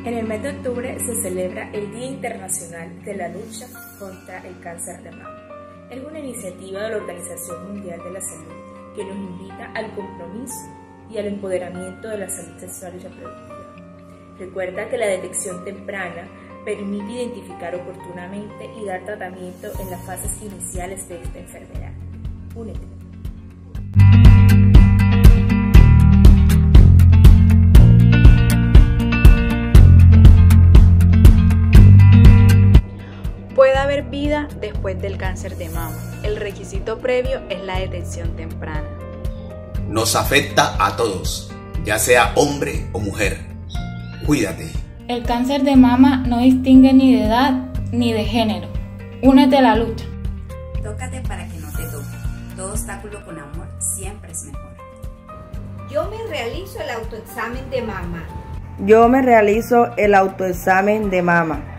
En el mes de octubre se celebra el Día Internacional de la Lucha contra el Cáncer de Mama. Es una iniciativa de la Organización Mundial de la Salud que nos invita al compromiso y al empoderamiento de la salud sexual y reproductiva. Recuerda que la detección temprana permite identificar oportunamente y dar tratamiento en las fases iniciales de esta enfermedad. Únete. Puede haber vida después del cáncer de mama. El requisito previo es la detección temprana. Nos afecta a todos, ya sea hombre o mujer. Cuídate. El cáncer de mama no distingue ni de edad ni de género. Únete a la lucha. Tócate para que no te toque. Todo obstáculo con amor siempre es mejor. Yo me realizo el autoexamen de mama. Yo me realizo el autoexamen de mama.